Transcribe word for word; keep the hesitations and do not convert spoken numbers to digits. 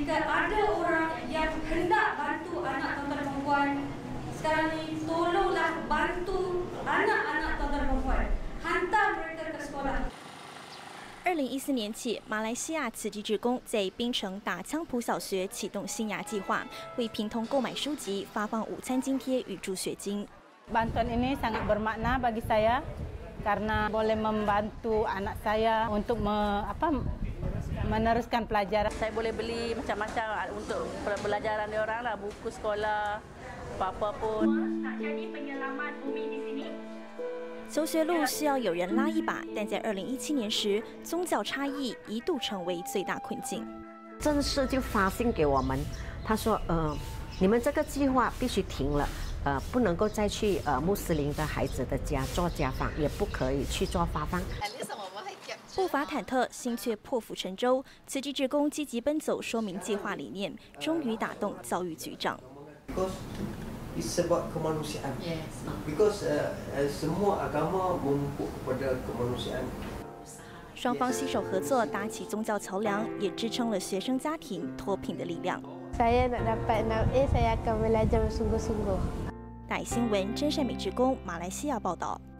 jika ada orang yang hendak bantu anak tuan-tuan perempuan, sekarang ni tolonglah bantu anak-anak tuan-tuan perempuan, hantar mereka ke sekolah. 二零一四年起，马来西亚慈济志工在槟城打枪埔小学启动新芽计划，为贫童购买书籍、发放午餐津贴与助学金。 Bantuan ini sangat bermakna bagi saya karena boleh membantu anak saya untuk me, apa, meneruskan pelajaran. Saya boleh beli macam-macam untuk pelajaran dia orang lah, buku sekolah, apa-apa pun. Nak jadi penyelamat bumi di sini. 求学路需要有人拉一把，但在二零一七年时，宗教差异一度成为最大困境。 正式就发信给我们，他说：“呃，你们这个计划必须停了，呃，不能够再去呃穆斯林的孩子的家做家访，也不可以去做发放。” 步伐忐忑，心却破釜沉舟。慈济志工积极奔走，说明计划理念，终于打动教育局长。 It's about kemanusiaan. Yes. Because uh, uh, semua agama memupuk kepada kemanusiaan. 双方携手合作，搭起宗教桥梁，也支撑了学生家庭脱贫的力量。 Saya nak dapat enam A, saya akan belajar bersungguh-sungguh. 大新闻，真善美职工，马来西亚报道。